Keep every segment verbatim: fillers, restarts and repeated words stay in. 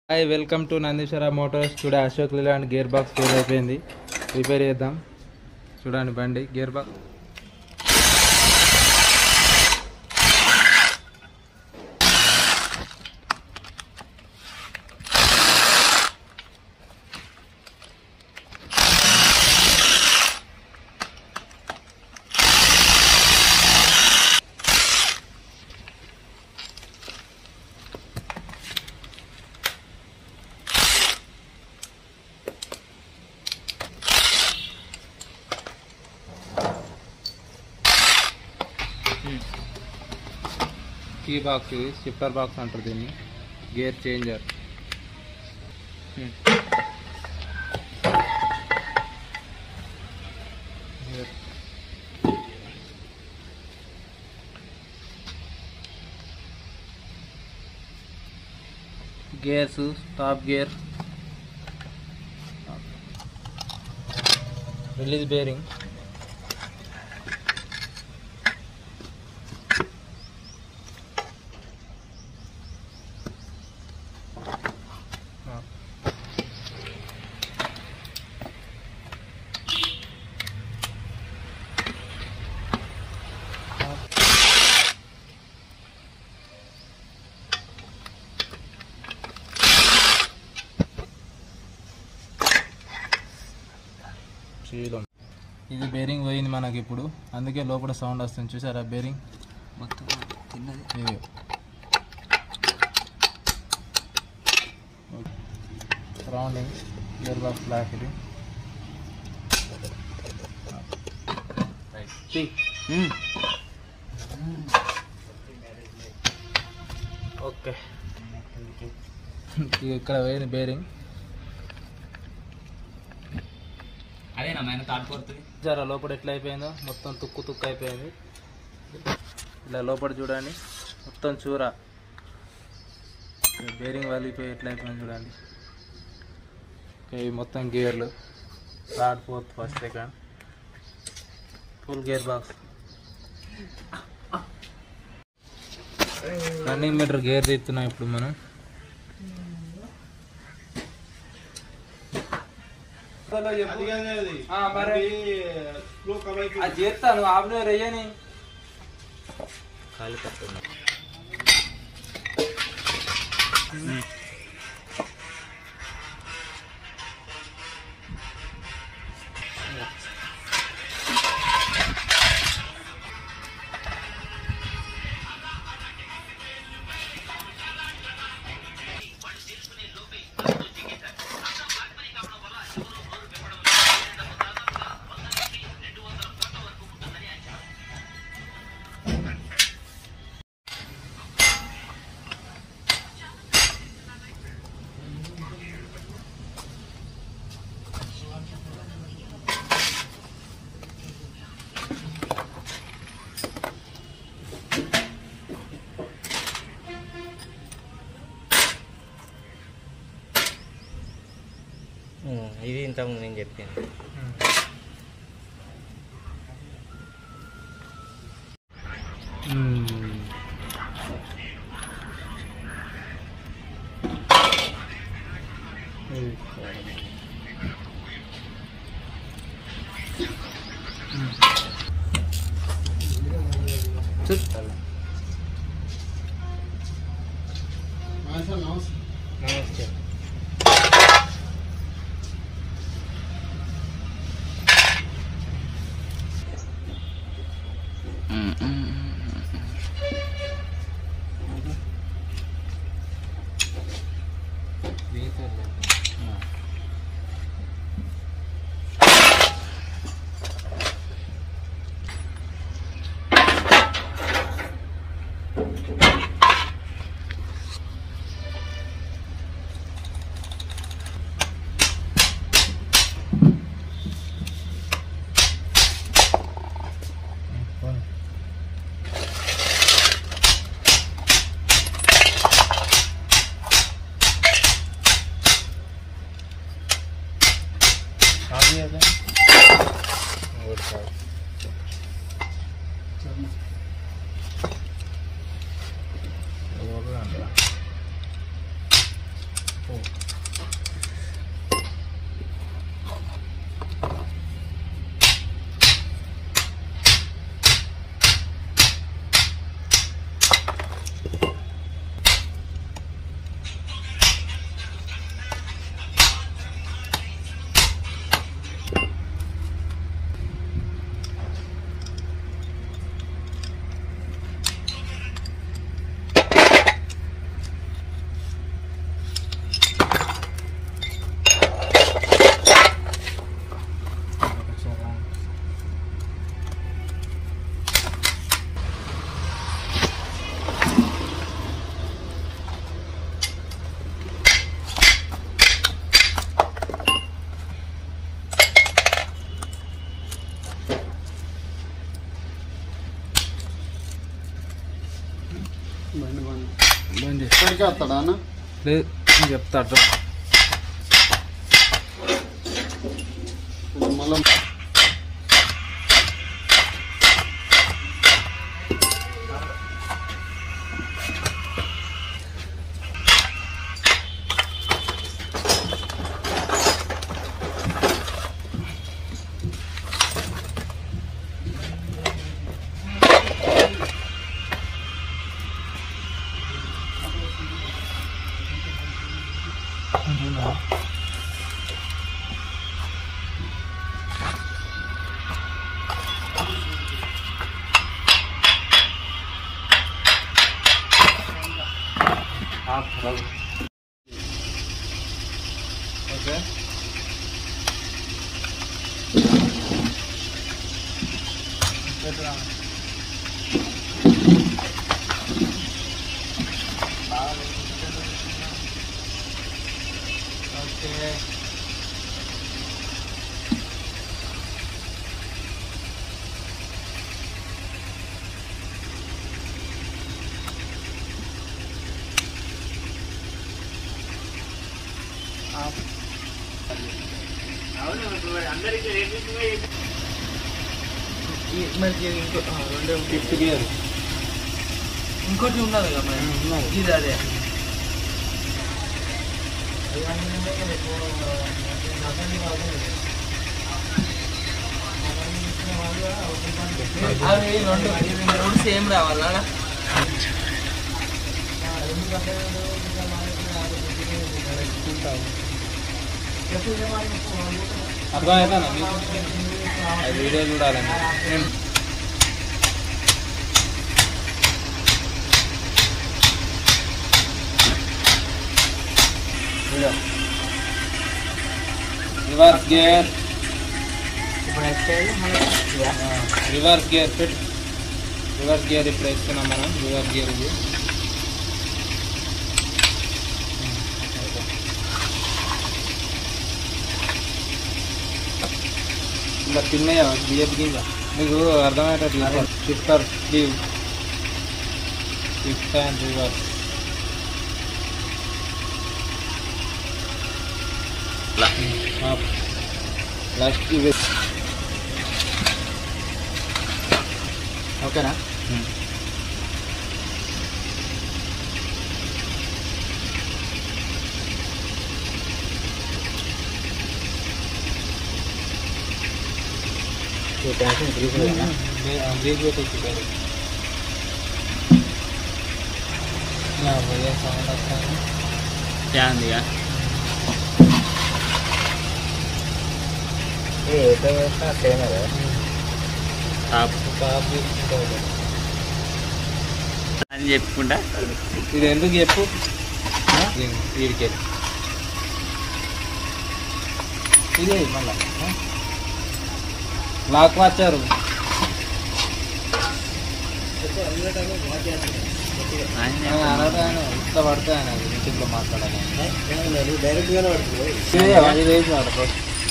Hi welcome to Nandishwara motors. Today Ashok Leyland gearbox fail అయిపోయింది, repair చేద్దాం. చూడండి బండి గేర్ బాక్స్. కీ బాక్స్, ఇది షిఫ్టర్ బాక్స్ అంటారు దీన్ని. Gear changer. Gears, top gear, release bearing, ఇది బేరింగ్ పోయింది మనకి ఇప్పుడు, అందుకే లోపల సౌండ్ వస్తుంది. చూసారా బేరింగ్ మొత్తం తిన్నది. ఇది రౌండింగ్ గేర్ బాక్స్ బ్లాక్. ఇది ఓకే. ఇక్కడ పోయింది బేరింగ్. అదేనా మైన తాడిపోతుంది. జర లోపల ఎట్లా అయిపోయిందో, మొత్తం తుక్కు తుక్కు అయిపోయింది. ఇలా లోపల చూడండి, మొత్తం చూర బేరింగ్ వలిపోయి ఎట్లా అయిపోయింది చూడండి. ఇవి మొత్తం గేర్లు, third fourth first second full gear box. Running meter gear తీస్తున్నాం ఇప్పుడు మనం. చేస్తాను ఆపునే రయ్యని ఖాళీ కట్టున్నా. ఇది ఇంతకుముందు నేను చెప్పాను. నమస్తే. అప్పటికే వస్తాడా అన్న? లేదు నేను చెప్తాడు మళ్ళీ ఓకే ఓకే ఫిఫ్త్ గేర్ ఇంకోటి ఉన్నది కదా మరి. ఉన్నది. ఇది అదే అవి రెండు రెండు సేమ్ రావాలా? అర్థమవుతా మీకు అది వీడియో చూడాలండి వీడియో రివర్స్ గేర్ ఇప్పుడు next reverse gear fit reverse gear ఇప్పుడు వేస్తున్నాం మనం రివర్స్ గేర్ ఇది ఇలా తిన్నయ్యా బియ్యపు గింజ మీకు అర్థమయ్యేటట్లు shifter sleeve shift and reverse last ఇవి ఓకేనా? గ్రీజ్ పెట్టేసి భయ్యా సౌండ్ వస్తాను చాందిగా అని చెప్పుకుంటా ఇది ఎందుకు చెప్పు వీడికి ఇదే మళ్ళా లాక్ వచ్చారు అనగానే ఇంత పడతాయని అది ఇంటిలో మాట్లాడాలి డైరెక్ట్గానే పడుతుంది. అది వేసి వాడకు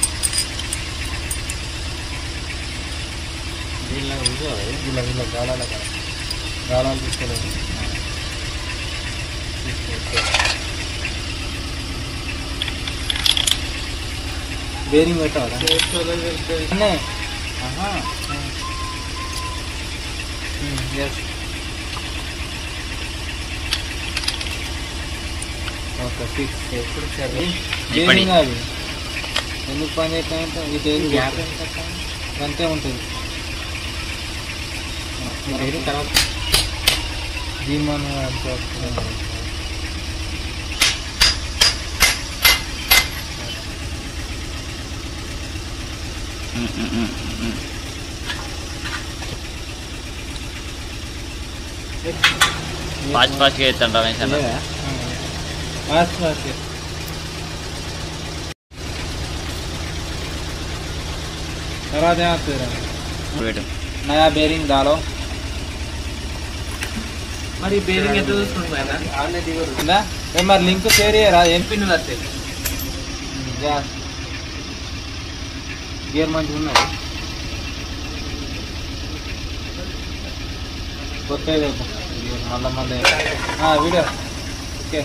వీళ్ళ వీళ్ళ వీళ్ళ గాలాల కదా గాలాలు తీసుకోలేదు బేరింగ్ పెట్టాలి ఎస్ ఓకే ఫిక్స్ ఎప్పుడు బేరింగ్ అది ఎందుకు పని చేస్తామంటే ఇది గ్యాప్ అంతే ఉంటుంది తర్వాత దీమను అంతే ఫాస్ట్ ఫాస్ట్గా వేస్తాను రమేష్ అన్న. ఫాస్ట్ ఫాస్ట్ తర్వాత ఏమవుతుంది నయా బేరింగ్ దాలో మరి బేరింగ్ ఎంత చూసుకుంటా మరి లింక్ షేర్ చేయరా ఏం పిన్నులు వస్తాయి. గేర్ మంచిగా ఉన్నది కొత్త మళ్ళీ మళ్ళీ video okay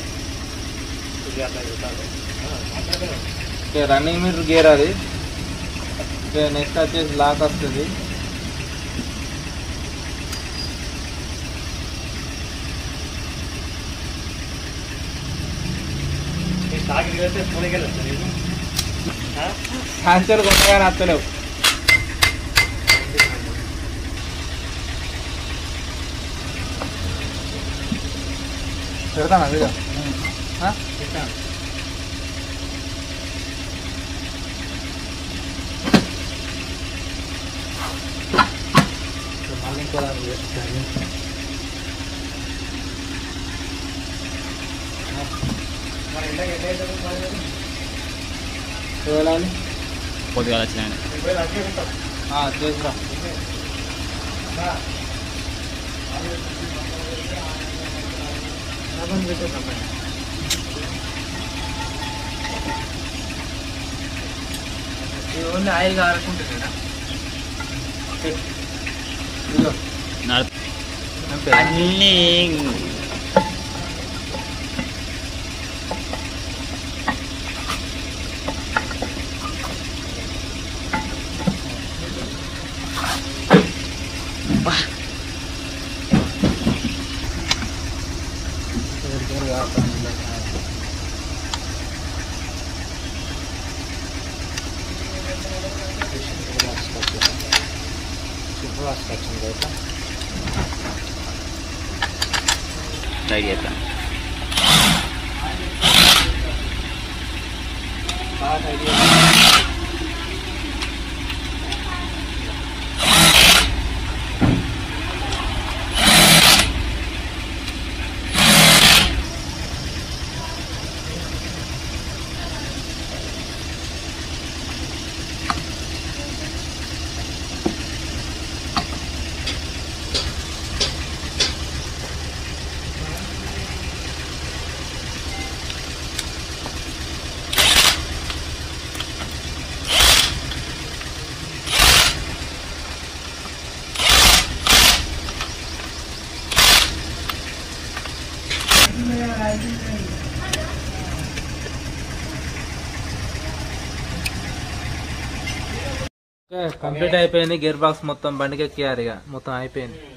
okay running meter gear అది. ఓకే నెక్స్ట్ వచ్చేసి లాక్ వస్తుంది. సాంచలు కొత్తగానే వస్తలేవు. పెడతానా వీడియో పెట్టాను. మళ్ళీ ఇంకో దాన్ని చేస్తాను. చూడాలి కొద్దిగా వచ్చినాయి చేసురా. ఓన్లీ ఆయిల్ కారకుంటున్నా అన్నీ ట్రై చేద్దాం. కంప్లీట్ అయిపోయింది. గేర్ బాక్స్ మొత్తం బండికి ఎక్కియారు, ఇక మొత్తం అయిపోయింది.